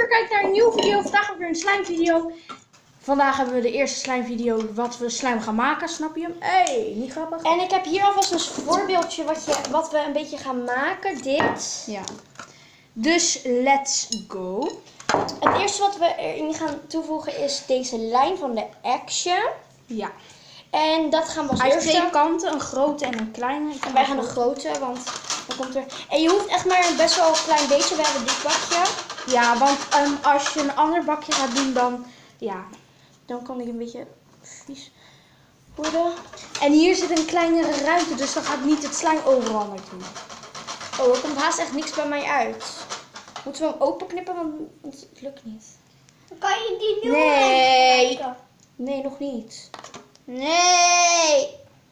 weer kijkt naar een nieuwe video. Vandaag hebben we weer een slime video. Vandaag hebben we de eerste slime video wat we slime gaan maken, snap je hem? Hey, niet grappig. En ik heb hier alvast een voorbeeldje wat we een beetje gaan maken. Dit. Ja. Dus let's go. Het eerste wat we erin gaan toevoegen is deze lijn van de Action. Ja. En dat gaan we als Hij heeft eerste. twee kanten, een grote en een kleine. En wij gaan de grote, want dan komt er. En je hoeft echt maar best wel een klein beetje. We hebben dit bakje. Ja, want als je een ander bakje gaat doen, dan dan kan ik een beetje vies worden. En hier zit een kleinere ruimte, dus dan gaat niet het slime overal naartoe. Oh, er komt haast echt niks bij mij uit. Moeten we hem openknippen, want het lukt niet. Kan je die nu Nee. gebruiken? Nee, nog niet. Nee.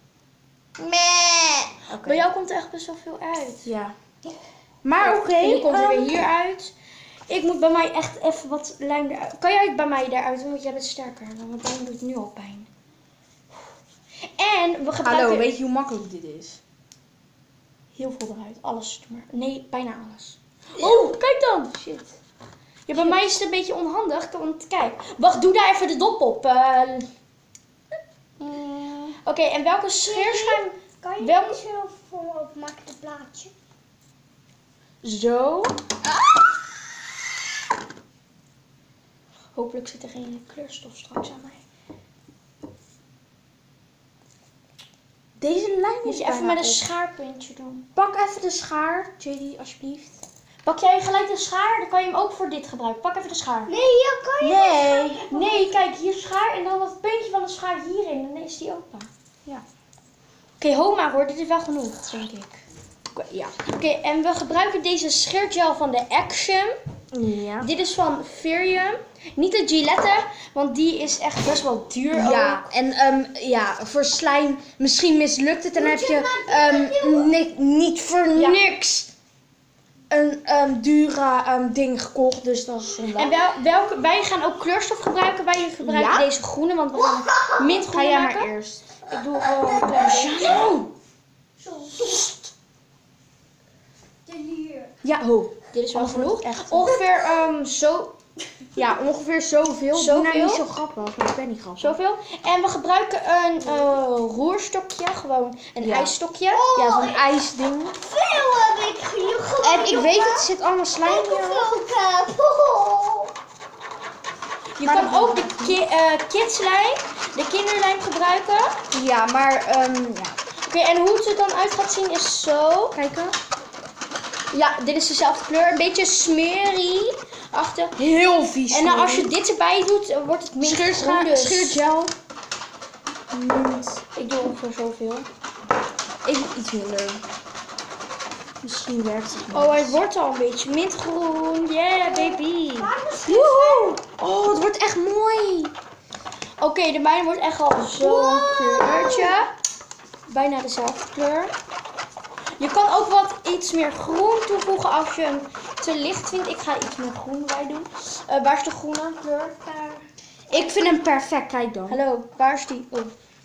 Meh. Oké. Bij jou komt er echt best wel veel uit. Ja. Maar oké. En nu komt er weer hier uit. Ik moet bij mij echt even wat lijm eruit. Kan jij het bij mij daaruit doen? Want jij bent sterker. Want dan doet het nu al pijn. En we gebruiken... Hallo, weet je hoe makkelijk dit is? Heel veel eruit. Alles. Doe maar. Nee, bijna alles. Oh, kijk dan. Shit. Ja, bij mij is het een beetje onhandig. Want kijk. Wacht, doe daar even de dop op. Oké, en welke scheerschuim... Kan je Wel- niet zo voor me opmaken, het plaatje? Zo. Hopelijk zit er geen kleurstof straks aan mij. Deze lijn Moet is je even bijna met een op. schaarpuntje doen. Pak even de schaar, JD, alsjeblieft. Pak jij gelijk de schaar? Dan kan je hem ook voor dit gebruiken. Pak even de schaar. Nee, ja, kan je Nee, kijk, hier schaar en dan dat puntje van de schaar hierin. Dan is die open. Ja. Oké, ho maar hoor. Dit is wel genoeg, denk ik. Ja. Oké, en we gebruiken deze scheergel van de Action. Ja. Dit is van Ferium. Niet de Gillette, want die is echt best wel duur Ja, ook. en voor slime, misschien mislukt het en heb je niet voor Ja. niks een dure ding gekocht, dus dat is zonde. En wij gaan ook kleurstof gebruiken. Wij gebruiken Ja? deze groene, want we gaan mintgroen Ga jij maken. maar eerst. Ik doe gewoon een klein beetje. zo. De hier. Ja, ho. Dit is wel Anders genoeg. wordt het echt- Ongeveer zo. Ja, ongeveer zoveel. Zoveel? Doe nou niet zo grappig, want ik ben niet grappig. Zoveel. En we gebruiken een roerstokje, gewoon een Ja. ijsstokje. Ja, zo'n ijsding. Veel heb ik hier gewoon. En ik weet het, zit allemaal slime Ik hier. heb. Je Maar kan dat- ook de kidslijn, de kinderlijn gebruiken. Ja, maar Oké, en hoe het er dan uit gaat zien is zo. kijken. Ja, dit is dezelfde kleur. Een beetje smerie-achtig. Heel vies. En dan als je dit erbij doet, dan wordt het minder groen. Dus scheergel. ik doe ongeveer zoveel. Iets minder. Misschien werkt het niet. Oh, het wordt al een beetje mintgroen. Yeah, baby. Woehoe! Oh, het wordt echt mooi. Oké, de mijne wordt echt al zo'n kleurtje. Bijna dezelfde kleur. Je kan ook iets meer groen toevoegen als je hem te licht vindt. Ik ga iets meer groen bij doen. Waar is de groene kleur? Ik vind hem perfect. Kijk dan. Hallo, waar is die? Oh.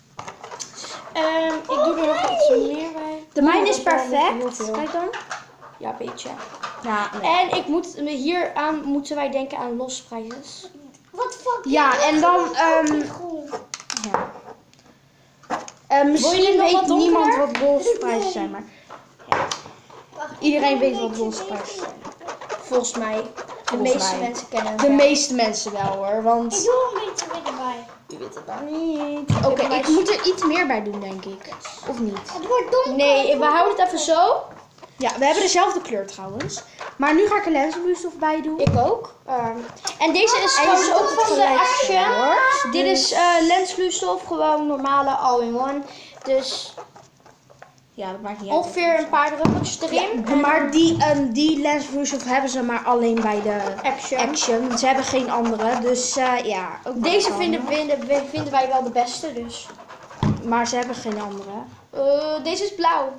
Ik doe er nog iets meer bij. De mijne is Dat wel niet heel perfect. veel. Kijk dan. Ja, een beetje. Ja, En hier aan moeten wij denken aan losprijs. Wat fuck? Ja, en dan Groen. ja. Wil je Misschien nog wat weet niemand donkerder? wat bolsprijzen zijn, maar Wacht, iedereen weet ik wat wil een bolsprijzen beetje zijn. Volgens mij. De Volgens meeste mij. mensen kennen het De wel. meeste mensen wel hoor, Ik want doe een beetje weer erbij. Je weet het nou niet. oké, bij ik mij- moet er iets meer bij doen denk ik. Of niet? Het wordt donker. Nee, we houden het even zo. Ja, we hebben dezelfde kleur trouwens. Maar nu ga ik een lensbloeistof bij doen. Ik ook. En deze is En trouwens je ook zult van de gelijk Action. zien, hoor. Dit is lensvloeistof, gewoon normale all-in-one. Dus Ja, dat maakt niet uit. ongeveer een paar druppeltjes erin. Ja, maar die lensvloeistof hebben ze maar alleen bij de Action. Ze hebben geen andere, dus ja. Ook Deze wel vinden wij wel de beste, dus. Maar ze hebben geen andere. Deze is blauw.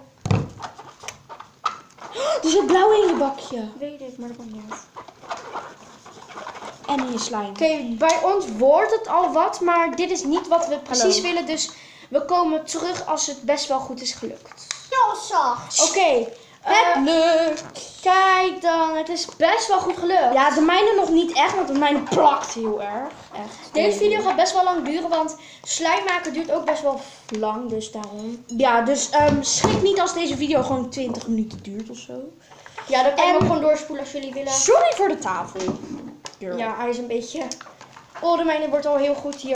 Er zit blauw in je bakje. Weet ik, maar dat komt niet uit. En in je slime. Oké, bij ons wordt het al wat, maar dit is niet wat we precies Hallo. willen. Dus we komen terug als het best wel goed is gelukt. Zo zacht. Oké, Het lukt. Kijk dan, het is best wel goed gelukt. Ja, de mijne nog niet echt, want de mijne plakt heel erg. Echt. Deze video gaat best wel lang duren, want slijm maken duurt ook best wel lang, dus daarom. Ja, dus schrik niet als deze video gewoon 20 minuten duurt of zo. Ja, dan kan je En- ook gewoon doorspoelen als jullie willen. Sorry voor de tafel. Girl. Ja, hij is een beetje... Oh, de mijne wordt al heel goed hier.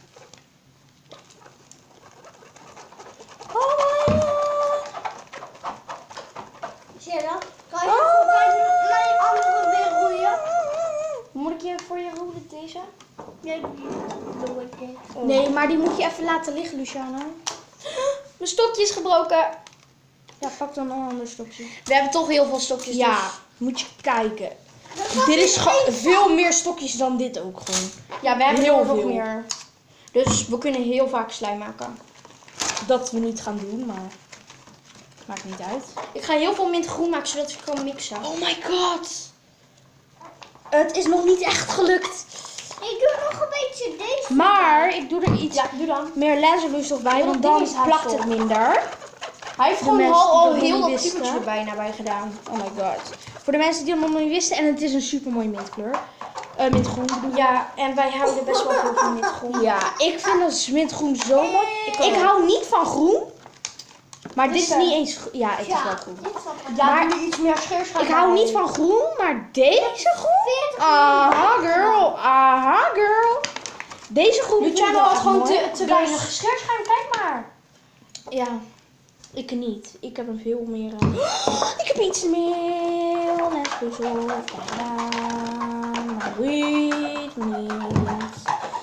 Zie je dat? Kan je voor mijn andere weer roeien? Moet ik hier voor je roelen, deze? Nee, doe ik niet. Oh. Nee, maar die moet je even laten liggen, Luciana. Mijn stokje is gebroken. Ja, pak dan een ander stokje. We hebben toch heel veel stokjes. Ja, dus- moet je kijken. Dit is veel meer stokjes dan dit ook gewoon. Ja, we hebben Heel er nog veel. meer. Dus we kunnen heel vaak slijm maken. Dat we niet gaan doen, maar maakt niet uit. Ik ga heel veel mint groen maken, zodat ik kan mixen. Oh my god. Het is nog niet echt gelukt. Ik doe nog een beetje deze. Maar ik doe er iets Ja, doe dan. meer laserloeistof bij, want ding dan is haast plakt op. het minder. Hij heeft gewoon mensen al die heel dat dat niet typetje wisten. er bijna bij gedaan. Oh my god. Voor de mensen die het nog niet wisten, en het is een super mooie mintkleur. Mintgroen bedoel ik. Ja, en wij houden best wel veel van mint groen. Ja, ik vind dat mintgroen zo mooi. Ik ook. hou niet van groen. Maar dit is Dus, niet eens... Ja, het is wel Ja, groen. dit is wel Ja, Maar- doe iets meer scheerschuim. Ik hou niet van groen, maar deze groen? Aha, girl. Aha, girl. Deze groen vind ik Luciano wel had echt gewoon mooi. te weinig scheerschuim, kijk maar. Ja, ik niet. Ik heb een veel meer... ik heb iets meer lespuzzel gedaan. Maar weet niet.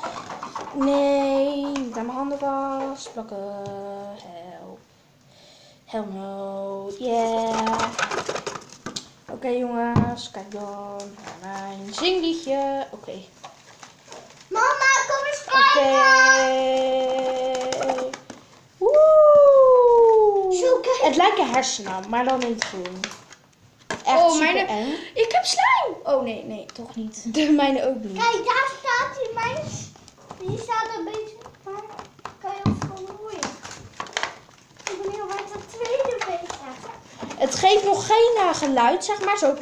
Nee, niet aan mijn handen vast plakken. Help. Hell no. Yeah. Oké, jongens, kijk dan naar mijn zingliedje. Oké. Mama, kom eens Oké. kijken. Woe. Zo, kijk. Het lijken hersenen, maar dan in het groen. Echt Oh, super mijne- eng. Ik heb slijm. Oh nee, toch niet. De mijne ook niet. Kijk, daar staat die meis. Die staat een beetje. Waar kan je ons van roeien? Ik ben heel bij dat tweede bezig. Het geeft nog geen geluid, zeg maar. Zo.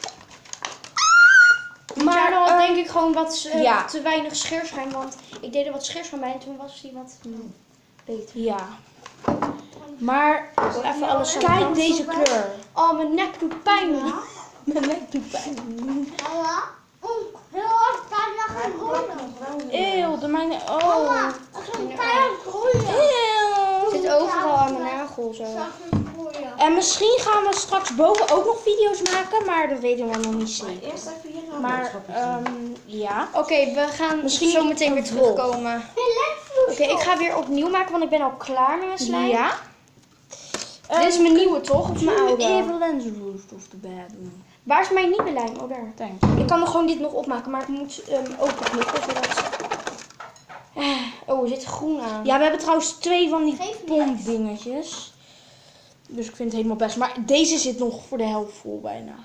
Luciano had ehm, denk ik gewoon wat ja. te weinig scheerschuim, want ik deed er wat scheerschuim bij en toen was hij wat beter. Ja. Maar Even alles aan de kijk kant. deze kleur. Oh, mijn nek doet pijn. Mijn nek doet pijn. Mama, heel hard bijna gaan roeien. Eeuw, de mijne. Oh. Mama, we gaan keihard roeien. Eeuw. Het zit overal aan mijn nagel zo. Zag je roeien? En misschien gaan we straks boven ook nog video's maken, maar dat weten we nog niet zeker. Eerst even hier Maar ja. Oké, we gaan Misschien zo meteen weer een vlog. terugkomen. Relax, Oké, ik ga weer opnieuw maken, want ik ben al klaar met mijn slijm. Ja. Dit is mijn nieuwe toch? Of mijn oude? Even lensroest de bed doen. Waar is mijn nieuwe lijm? Oh, daar. Thanks. Ik kan er gewoon dit nog opmaken, maar ik moet open knippen zodat... Oh, er zit groen aan. Ja, we hebben trouwens 2 van die Geef me pompdingetjes. Dus ik vind het helemaal best. Maar deze zit nog voor de helft vol bijna.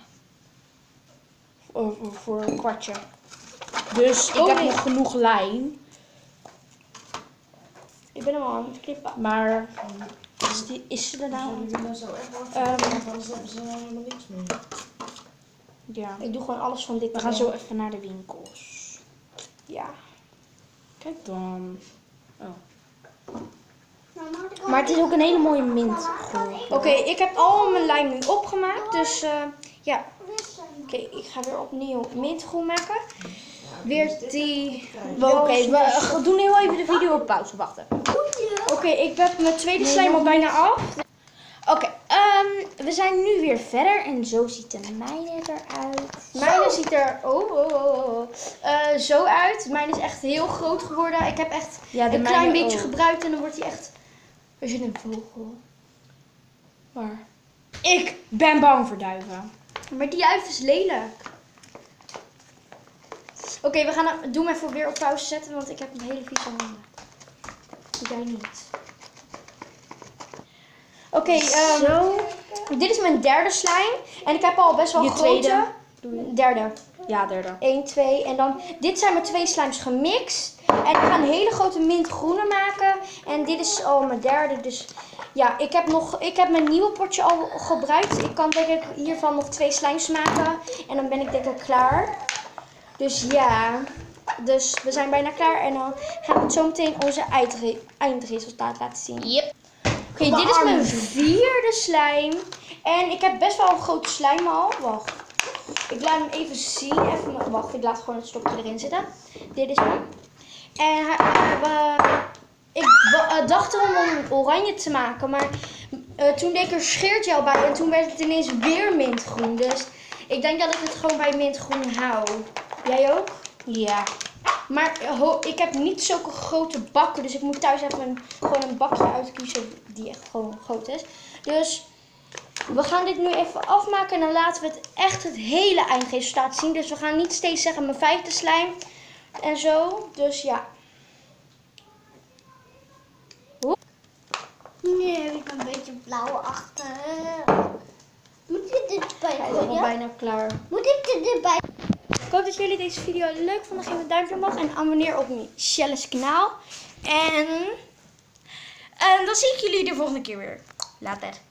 Voor een kwartje. Dus ik Oh, heb nee. nog genoeg lijm. Ik ben hem al aan het knippen. Maar is ze er nou? Jullie willen zo echt wel Ehm, want anders hebben ze helemaal niks meer. Ja. Ik doe gewoon alles van dit. We gaan zo even naar de winkels. Ja. Kijk dan. Oh. Mama, Maar het is ook een hele mooie mintgroen. Oké, ik heb al mijn lijm nu opgemaakt, dus ja. Oké, ik ga weer opnieuw mintgroen maken. Weer die... Oké, we doen heel even de video op pauze. Wachten. Oké, ik heb mijn tweede slijm al bijna af. Oké, we zijn nu weer verder en zo ziet de mijne eruit. Mijne ziet er zo uit. Mijn is echt heel groot geworden. Ik heb echt Ja, de een mijne klein beetje ook. gebruikt en dan wordt hij echt... Er zit een vogel. Waar? Ik ben bang voor duiven. Maar die duif is lelijk. Oké, we gaan doe hem even weer op pauze zetten, want ik heb een hele vieze handen. Jij niet. Oké, Zo. dit is mijn derde slijm. En ik heb al best wel Je grote. tweede? Derde. Ja, derde. 1, 2. En dan, dit zijn mijn 2 slijms gemixt. En ik ga een hele grote mintgroene maken. En dit is al mijn derde. Dus Ja, ik heb mijn nieuwe potje al gebruikt. Ik kan denk ik hiervan nog 2 slimes maken. En dan ben ik denk ik klaar. Dus ja. Dus we zijn bijna klaar. En dan gaan we zo meteen onze eindresultaat laten zien. Yep. Oké, dit is mijn 4e slime. En ik heb best wel een grote slime al. Wacht. Ik laat hem even zien. Wacht, ik laat gewoon het stokje erin zitten. Dit is hem. En ik dacht erom om oranje te maken. Maar toen deed ik er scheergel bij. En toen werd het ineens weer mintgroen. Dus ik denk dat ik het gewoon bij mintgroen hou. Jij ook? Ja. Maar ik heb niet zulke grote bakken. Dus ik moet thuis even gewoon een bakje uitkiezen die echt gewoon groot is. Dus we gaan dit nu even afmaken. En dan laten we het hele eindresultaat zien. Dus we gaan niet steeds zeggen mijn 5e slime. En zo. Dus ja. Nu heb ik een beetje blauw achter. Moet ik erbij Hij is al gooien? bijna klaar. Moet ik erbij? Ik hoop dat jullie deze video leuk vonden. Geef een duimpje omhoog en abonneer op Michelle's kanaal. En dan zie ik jullie de volgende keer weer. Later.